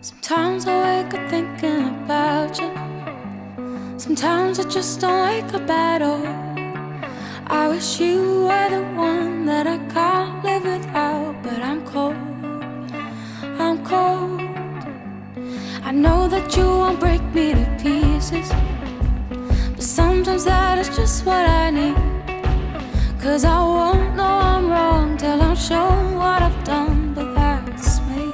Sometimes I wake up thinking about you. Sometimes I just don't wake up at all. I wish you were the one that I can't live without. But I'm cold, I'm cold. I know that you won't break me to pieces, but sometimes that is just what I need. 'Cause I won't know I'm wrong till I'm shown what I've done, but that's me.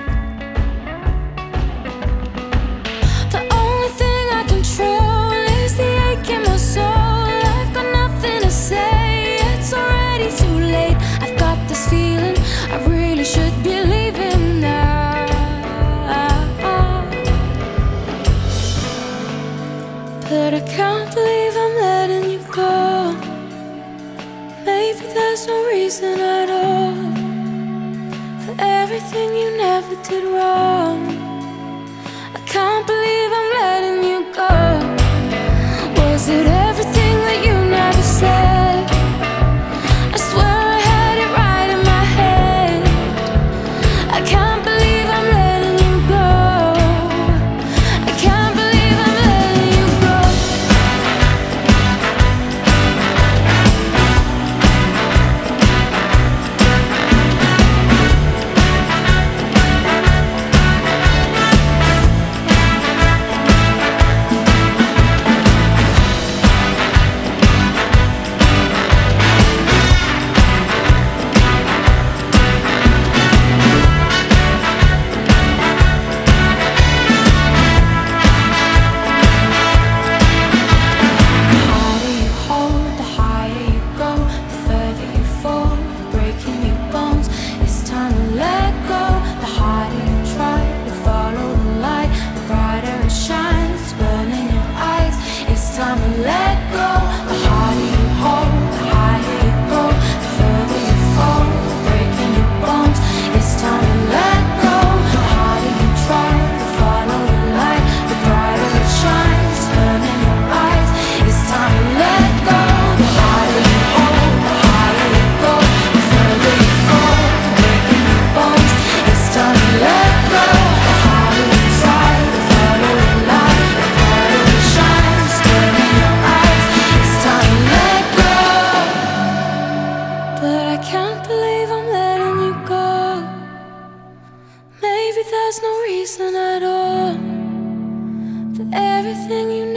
The only thing I control is the ache in my soul. I've got nothing to say, it's already too late. I've got this feeling I really should be leaving now, but I can't believe I'm letting you go. Maybe there's no reason at all for everything you never did wrong. I can't believe I'm letting you go. Was it everything that you never said? I swear I had it right in my head. I can't believe I'm letting you go. I can't believe I'm letting you go. There's no reason at all for everything you